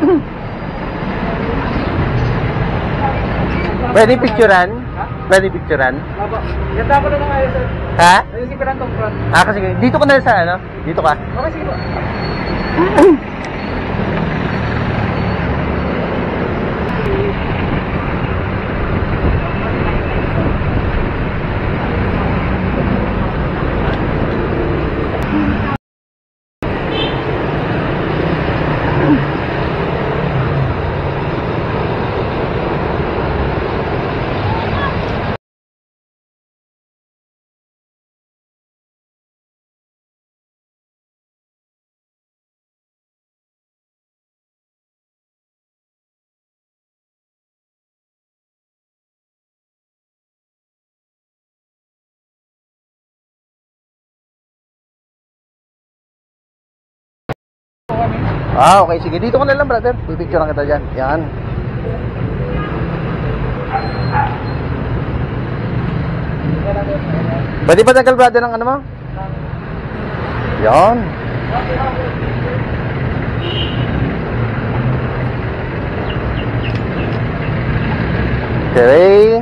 Pwede picturean? Pwede picturean? Opo. Ganda ko na ng ayos, sir. Ha? Ayusin ko lang tong front. Kasi dito ko na sa ano? Dito ka? Okay, sige po. Okay, sige. Dito ko na lang, brother. Pipicturean kita dyan. Yan. Pwede ba tagal, brother, ng ano mo? Yan. Okay.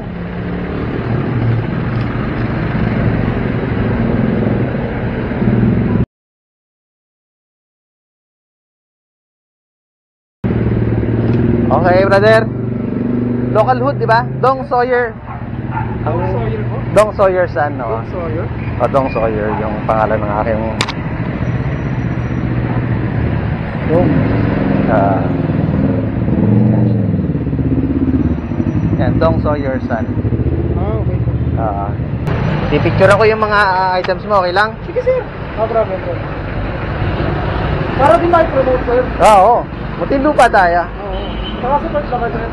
Okay, brother. Local hood, di ba? Dong Sawyer. Dong Sawyer po? Dong Sawyer son, no? Dong Sawyer? O, Dong Sawyer, yung pangalan ng aking... yan, Dong Sawyer son. Okay. Pipicturean ko yung mga items mo, okay lang? Sige, sir. No problem, sir. Para din ma-promote, sir. Oo. Mutilupa tayo. Oo. Saka support naman, sir.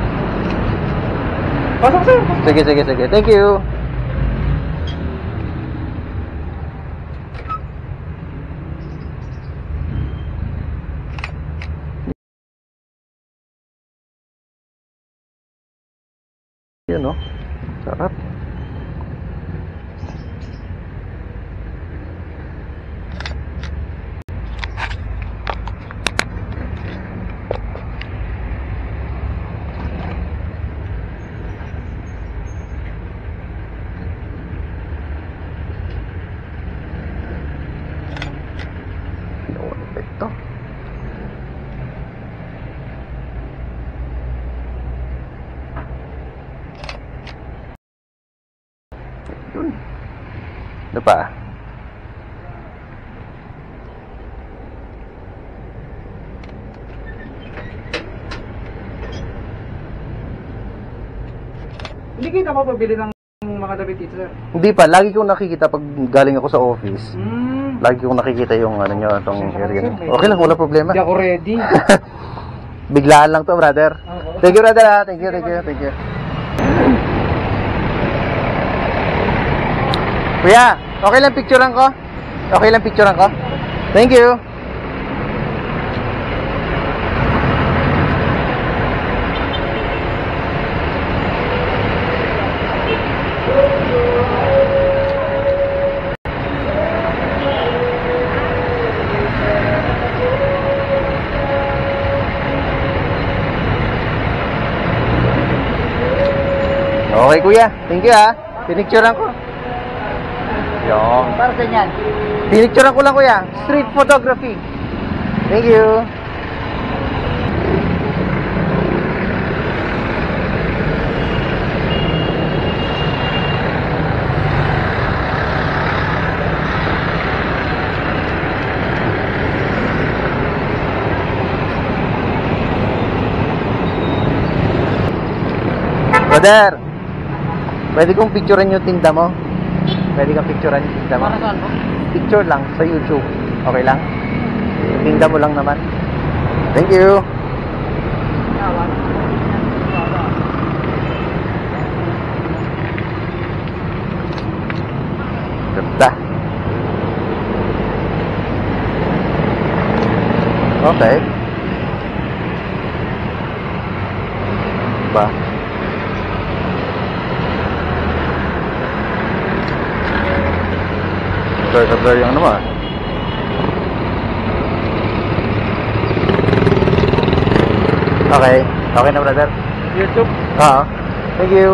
Pasok, sir. Sige, sige, sige. Thank you. Yun, no? Sarap. Ito. Yun. Ano pa? Hindi kita mapabili ng mga damit dito, sir. Hindi pa. Lagi kong nakikita pag galing ako sa office. Hmm. Lagi kong nakikita yung ano nyo, itong area nyo. Okay lang, wala problema. Hindi ako ready. Biglaan lang to, brother. Okay. Thank you, brother. Thank you, thank you, thank you. Kuya, okay lang picturean ko? Okay lang picturean ko? Thank you. Okay, kuya. Thank you, ha. Pinicturean ko. Yung. Para sa inyan. Pinicturean ko lang, kuya. Street photography. Thank you. Brother, pwede kong picturean yung tinda mo? Pwede kang picturean yung tinda mo? Para saan po? Picture lang sa YouTube. Okay lang? Tinda mo lang naman. Thank you. Ganda. Okay. Ba? Blur yung ano mo. Okay. Okay na, brother. YouTube. Oo. Thank you.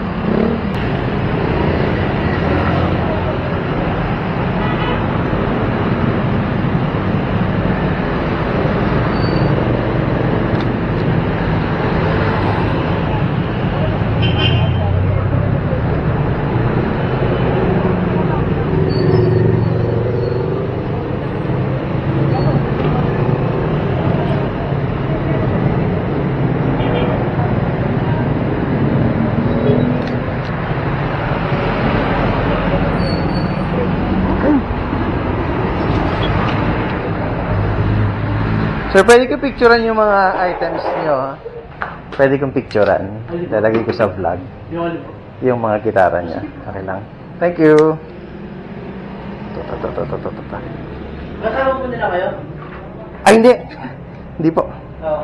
Sir, pwede ko picturean yung mga items nyo, ha? Pwede kong picturean. Lalagay ko sa vlog. Yung mga gitara niya. Okay lang. Thank you. Kasama mo nila kayo? Ay, hindi. Hindi po. Oo.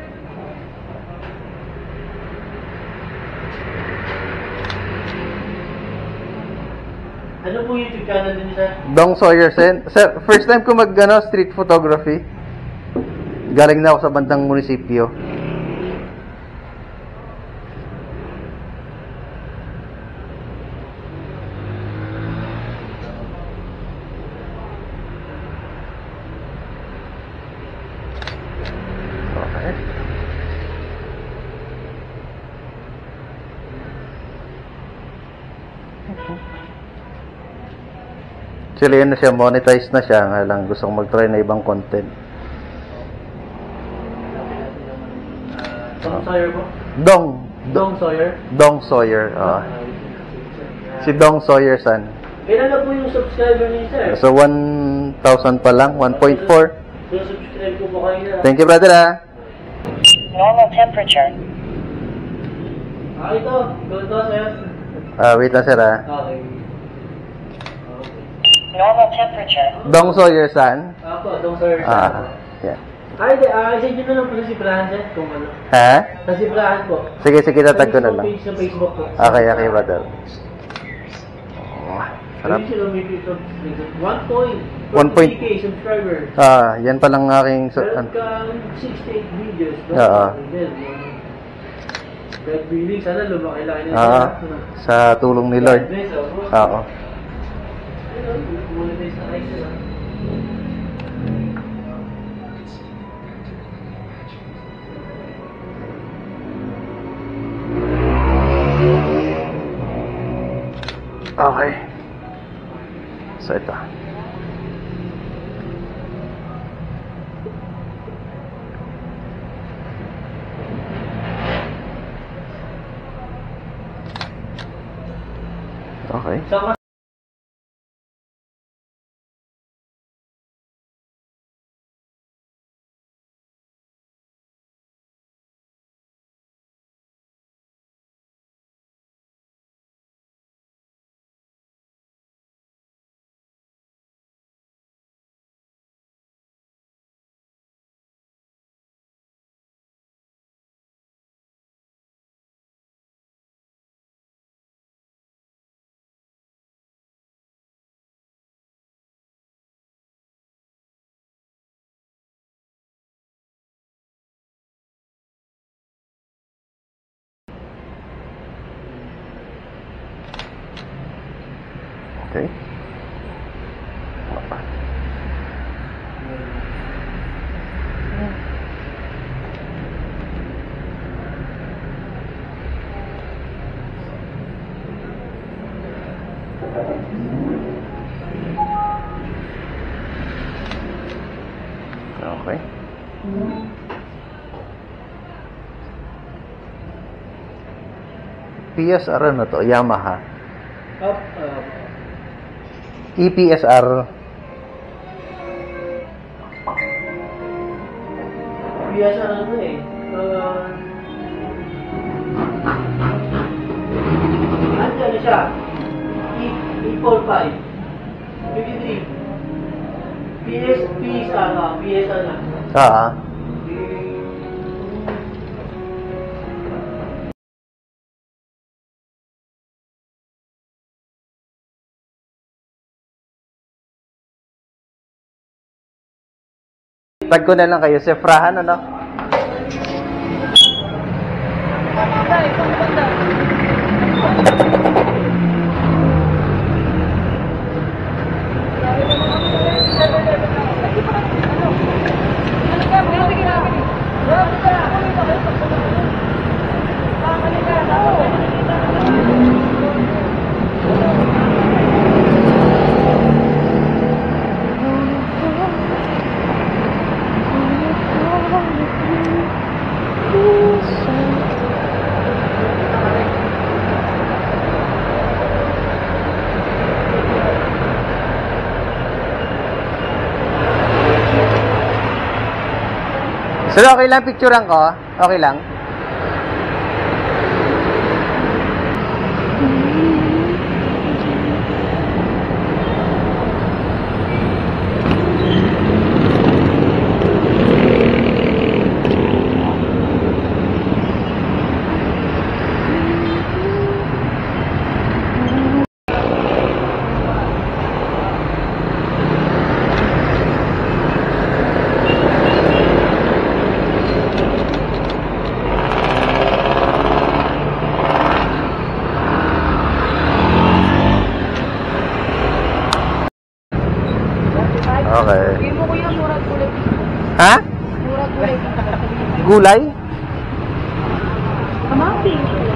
Ano po YouTube channel din sir? Dong Sawyer, sir, first time ko street photography. Galing na ako sa bandang munisipyo. Okay. Actually, yun na siya, monetize na siya. Nga lang, gusto kong mag-try na ibang content. Tom Sawyer po? Dong Sawyer? Dong Sawyer. Si Dong Sawyer san. Kailan na po yung subscriber niyo sir? So 1,000 pa lang, 1.4. So subscribe ko po kayo na. Thank you, brother, ha. Normal temperature. Ito. Ito sir. Wait lang, sir, ha. Okay. Normal temperature. Dong Sawyer san. Ako, Tom Sawyer. Yeah. Ay, send nyo na lang po sa Sibrahan sir, kung ano. Ha? Sa Sibrahan po. Sige, tatag ko na lang. Page sa Facebook po. Okay, brother. Sarap. Ayun sila may page of 1 1 point. 1.3K subscribers. Yan pa lang aking... Meron kang 68 videos. Oo. God willing, sana lumaki-laki na sa tulong ni Lord. Oo. Monetize na kayo sila. Okay. So, ito. Okay. Sama Okay. Okay. PSR ano to? Yamaha. up, EPSR. biasa ano eh. Ano siya? E45 53 PSR na. Tag ko na lang kayo. Sefrahan, ano? banda, isang banda. Sir, okay lang picturean ko? Okay lang? Okay. Hindi mo kuya, murag gulay. Ha? Murag gulay. Gulay? Kamati.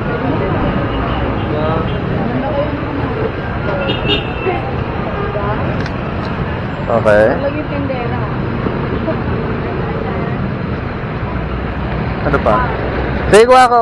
Okay. Lagi tindera. Ano pa? Sige, kuha ako.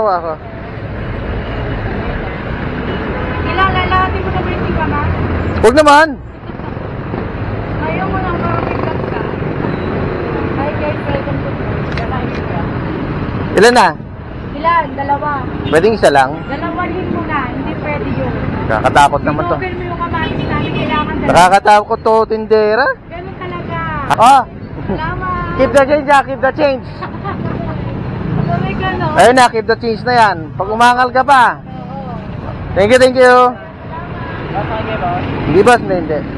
Kilala, lahat mo na briefing ka ba? Huwag naman. Ayaw mo lang perfect lang ka. Hi guys, welcome to Kakain ka. Ilan na? Ilan? Dalawa. Pwedeng isa lang? Dalawahin mo na, hindi pwede yun. Kakatakot naman to. Itopen mo yung kamatis namin, kailangan dalawa. Nakakatakot to, tindera. Ganun talaga. Oh, Salamat. keep the change keep the change. Sabi ka no? Ayun na, keep the change na yan. Pag umangal ka pa. Oo. Thank you. Hindi, boss. Hindi.